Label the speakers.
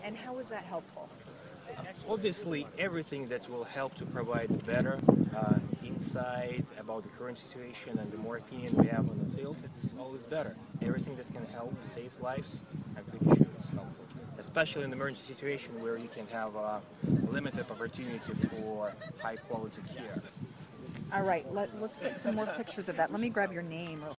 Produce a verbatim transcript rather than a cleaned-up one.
Speaker 1: And how is that helpful?
Speaker 2: Obviously, everything that will help to provide better uh, insights about the current situation and the more opinion we have on the field, it's always better. Everything that can help save lives, I'm pretty sure is helpful. Especially in an emergency situation where you can have a limited opportunity for high quality care.
Speaker 1: All right, let, let's get some more pictures of that. Let me grab your name.